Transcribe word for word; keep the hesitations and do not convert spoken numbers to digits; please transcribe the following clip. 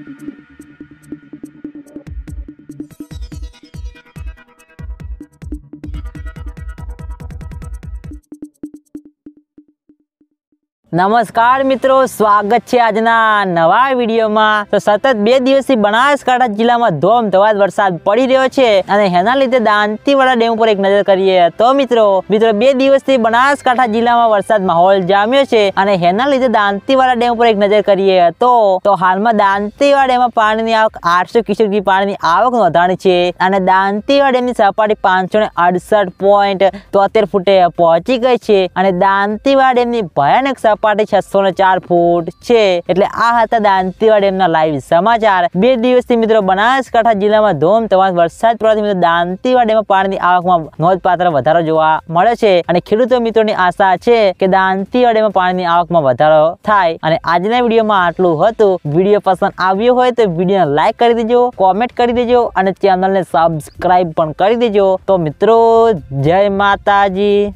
नमस्कार मित्रों, स्वागत है आज नवा वीडियो में। तो सतत बे दिवस बनासकांठा जिला में धोमधमार वरसाद पड़ी रह्यो छे अने एना लीधे दांतीवाड़ा डेम पर एक नजर करिए तो मित्रों मित्रों बे दिवस बनासकांठा जिला में वरसाद माहौल जाम्यो छे अने एना लीधे दांतीवाड़ा डेम पर एक नजर करिए तो तो हाल में दांतीवाड़ा डेम में पानी की आवक आठ सौ क्यूसेक की पानी की आवक नोंधाणी छे अने दांतीवाड़ा डेम की सपाटी पांच सौ अड़सठ पॉइंट तोतेर फूटे पहुंची गई छे अने दांतीवाड़ा डेम की भयानक सपाटी छसो ने चार फूट छे। एटले आ हता दांतीवाड़ा डेमना लाइव समाचार। बे दिवसथी मित्रों बनासकांठा जिल्लामां धोमधमार वरसाद પડવાથી મિત્રો દાંતીવાડા ડેમમાં પાણીની આવકમાં નોંધપાત્ર વધારો જોવા મળે છે અને ખેડૂતો મિત્રોની આશા છે કે દાંતીવાડા ડેમમાં પાણીની આવકમાં વધારો થાય। અને આજના વિડીયોમાં આટલું હતું। વિડીયો પસંદ આવ્યો હોય તો વિડીયોને લાઈક કરી દેજો, કોમેન્ટ કરી દેજો અને ચેનલને સબસ્ક્રાઇબ પણ કરી દેજો। તો મિત્રો જય માતાજી।